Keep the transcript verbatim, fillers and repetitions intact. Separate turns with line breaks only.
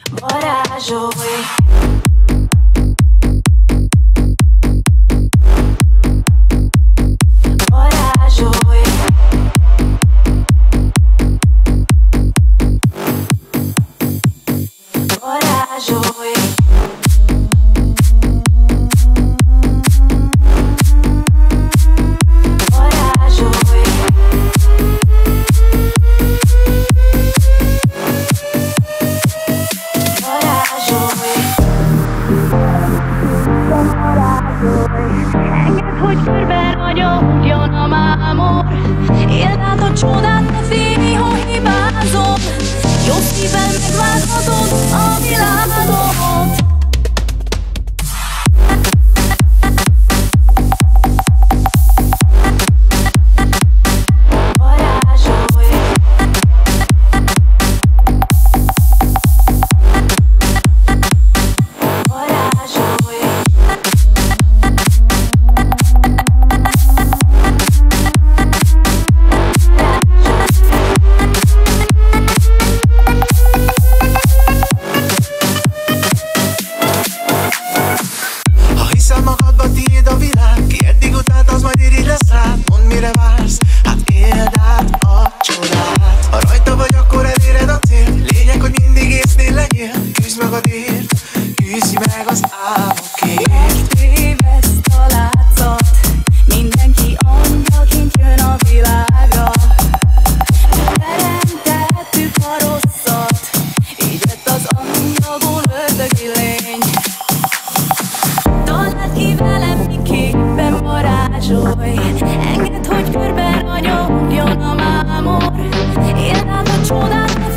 varázsolj. Varázsolj. Varázsolj. Engedd, hogy körben ragyogjon a mámor. Éld át a csodát, ne félj, ha hibázol. Jó szívvel megválthatod a világot.
Küzdj meg az álmokért.
Megtéveszt a látszat, mindenki anyaként jön a világra. Teremtettük a rosszat, így lett az anyagon ördögi lény. Találd ki velem, miképpen varázsolj. Engedd, hogy körben ragyogjon a mámor. Éld át a csodát,